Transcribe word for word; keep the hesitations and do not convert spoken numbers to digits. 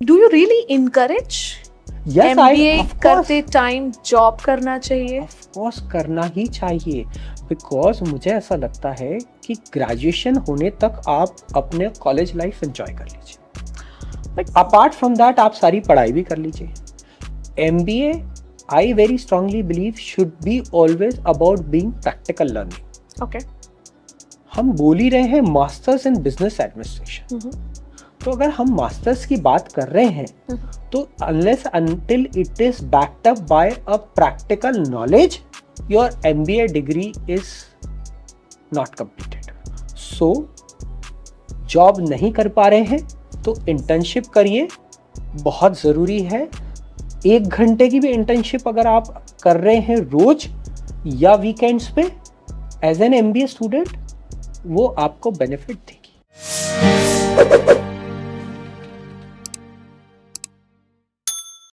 Do you really encourage yes, MBA of करते time job करना चाहिए? ऑफ कोर्स करना ही चाहिए, बिकॉज मुझे ऐसा लगता है कि ग्रेजुएशन होने तक आप अपने कॉलेज लाइफ एंजॉय कर लीजिए, बट अपार्ट फ्रॉम दैट आप सारी पढ़ाई भी कर लीजिए। MBA I very strongly believe should be always about being practical learning. Okay, हम बोल ही रहे हैं मास्टर्स इन बिजनेस एडमिनिस्ट्रेशन, तो अगर हम मास्टर्स की बात कर रहे हैं तो unless until it is backed up by a practical knowledge, your MBA degree is not completed. So job नहीं कर पा रहे हैं तो इंटर्नशिप करिए, बहुत ज़रूरी है। एक घंटे की भी इंटर्नशिप अगर आप कर रहे हैं रोज या वीकेंड्स पे एज एन एमबीए स्टूडेंट, वो आपको बेनिफिट देगी।